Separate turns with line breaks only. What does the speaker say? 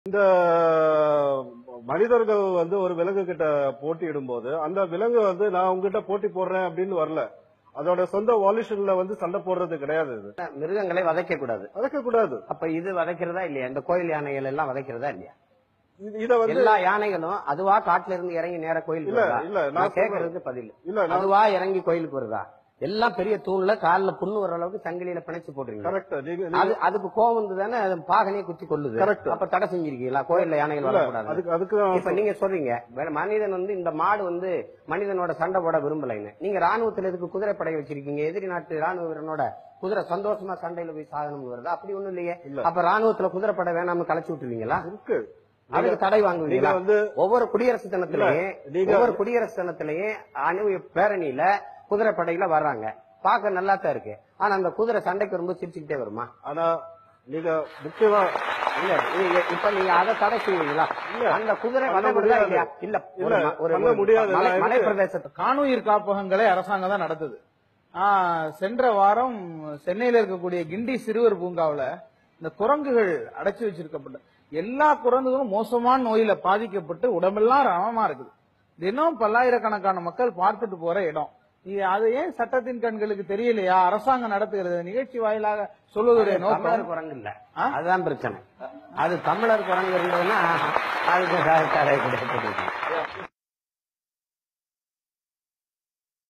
இந்த மனிதர்கள் ஒரு விலங்கு கிட்ட போட்டியிடும் போது அந்த விலங்கு நான் உங்ககிட்ட போட்டி போடுறேன் அப்படின்னு வரல. அதோட சொந்த வாலிஷன்ல சண்டை போடுறது கிடையாது. இது
மிருகங்களை வதைக்க கூடாது.
அப்ப
இது வதைக்கிறதா இல்லையா? இந்த கோயில் யானைகள் எல்லாம் வதைக்கிறதா இல்லையா?
இத
எல்லா யானைகளும் அதுவா காட்டுல இருந்து இறங்கி நேர கோயிலுக்கு
இல்ல நான்
கேட்கறதுக்கு பதில் இல்ல. அதுவா இறங்கி கோயிலுக்கு வருதா? எல்லாம் பெரிய தூண்ல காலில் புண்ணு வர அளவுக்கு சங்கிலியில பிணைச்சு போட்டுருக்கீங்க. அதுக்கு கோவம் வந்துதானே பாகனையை குத்தி கொள்ளுது. அப்ப தடை செஞ்சிருக்கீங்களா? கோயில்ல யானைகள் வரக்கூடாது. இப்ப நீங்க சொல்றீங்க மனிதன் இந்த மாடு மனிதனோட சண்டை போட விரும்பலைன்னு. நீங்க ராணுவத்துல இதுக்கு குதிரை படை வச்சிருக்கீங்க. எதிரி நாட்டு ராணுவ வீரனோட குதிரை சந்தோஷமா சண்டையில போய் சாதனம் வருது. அப்படி ஒண்ணும் இல்லையே. அப்ப ராணுவத்துல குதிரை படை வேணாம்னு கலைச்சு விட்டுருவீங்களா? அதுக்கு தடை வாங்குவீங்களா? ஒவ்வொரு குடியரசு தினத்திலேயே அணு பேரணியில குதிரை படையில வர்றாங்க. பாக்க நல்லா தான் இருக்கு. ஆனா அந்த குதிரை சண்டைக்கு ரொம்ப சிரிச்சுக்கிட்டே வருமா?
ஆனா நீங்க முக்கியமா
இல்ல இப்ப நீங்க அதை தடை செய்வீங்களா? அந்த குதிரை இல்லையா? இல்ல
முடியாது.
மலை பிரதேசத்தை
காணுயிர் காப்பகங்களை அரசாங்கம் தான் நடத்துது. சென்ற வாரம் சென்னையில இருக்கக்கூடிய கிண்டி சிறுவர் பூங்காவில இந்த குரங்குகள் அடைச்சு வச்சிருக்கப்பட்ட எல்லா குரங்குகளும் மோசமான நோயில பாதிக்கப்பட்டு உடம்பெல்லாம் ரணமா இருக்குது. தினம் பல்லாயிரக்கணக்கான மக்கள் பார்த்துட்டு போற இடம். அது ஏன் சட்டத்தின் கண்களுக்கு தெரியலையா? அரசாங்கம் நடத்துகிறது நிகழ்ச்சி வாயிலாக சொல்லுவதே
நோக்கம். குரங்கு இல்ல, அதுதான் பிரச்சனை. அது தமிழர் குரங்கு இருந்ததுன்னா அதுக்கு தடை கிடையாது.